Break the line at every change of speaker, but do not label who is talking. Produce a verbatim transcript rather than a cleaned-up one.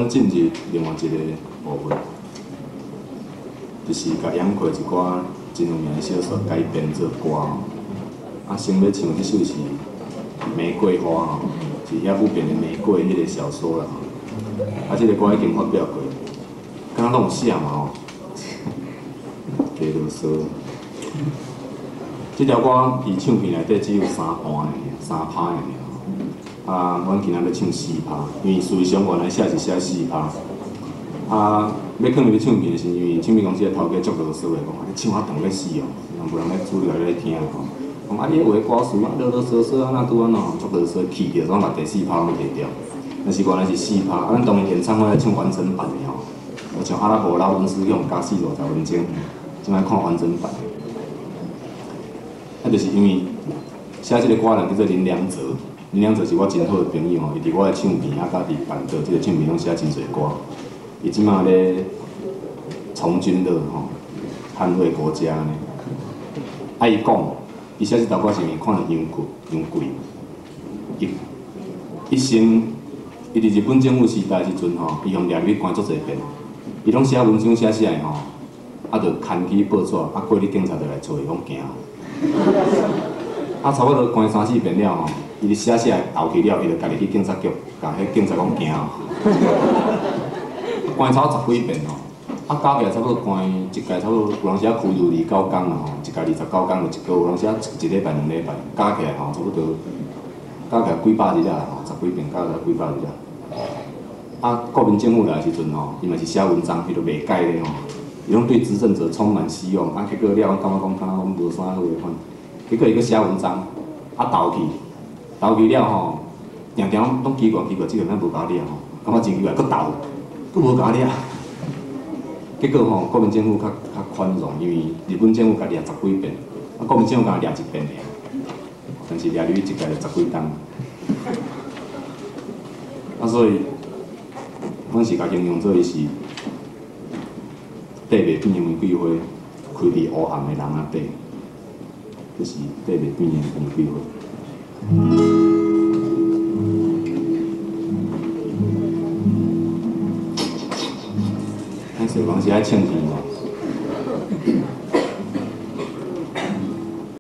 咱进入另外一个部分，就是甲杨过一寡真有名的小说改编做歌吼。啊，先要唱即首是《玫瑰花》吼，是遐不变的玫瑰迄个小说啦吼。啊，即、这个歌已经发表过，刚刚拢有写嘛吼，加啰嗦。即条歌伫唱片内底只有三盘的，三拍的尔。啊，阮今仔要唱四拍，因为事实上原来写是写四拍。啊，要放入去唱片是因为唱片公司的头家足啰嗦的，讲啊，你唱啊长要死哦，人无人咧主流咧听吼。讲啊，你话歌词啊啰啰嗦嗦啊，那拄啊喏，足啰嗦去掉，总把第四拍拢摕掉。但是原来是四拍，啊，咱当然演唱会咧唱完整版的吼，我像阿拉伯老文师用加四五十分钟，即摆看完整版。啊，就是因为写即个歌人叫做林良泽。林良泽是我真好的朋友吼，伊伫我的唱片啊，甲伫板道即个唱片拢写真侪歌。伊即马咧从军了吼，捍卫国家呢。啊，伊讲，伊写即条歌是因为看了杨贵，杨贵，伊一生，伊伫日本政府时代时阵吼，伊用掠去关足侪遍，伊拢写文章写写的吼，啊，着牵起报纸，啊，过日警察就来找伊讲惊。啊，差不多关三四遍了吼。伊写写后去了，伊就家己去警察局，甲迄警察讲惊，关超十几遍吼，啊加起来差不多关一届差不多有当时啊拘留二九天啦吼，一届二十九天就一个，有当时啊一礼拜两礼拜，加起来吼差不多加起来几百日啦吼，十几遍加起来几百日啦。啊，国民政府来时阵吼，伊嘛是写文章，伊就袂改咧吼，伊拢对执政者充满希望，啊结果了，感觉讲敢若讲无啥好个款，结果伊搁写文章，啊斗去。斗去了吼，定定拢奇怪奇怪，即个咱无甲了吼，感觉真奇怪，搁斗，搁无甲了。结果吼，国民政府较较宽容，因为日本政府甲掠十几遍，啊，国民政府甲掠一遍尔，但是掠入去一届就十几天。啊，所以，阮是甲形容做伊是缀袂变的玫瑰花，开伫黑暗的人仔底，就是缀袂变的玫瑰花。歹势，有当时爱唱片哦。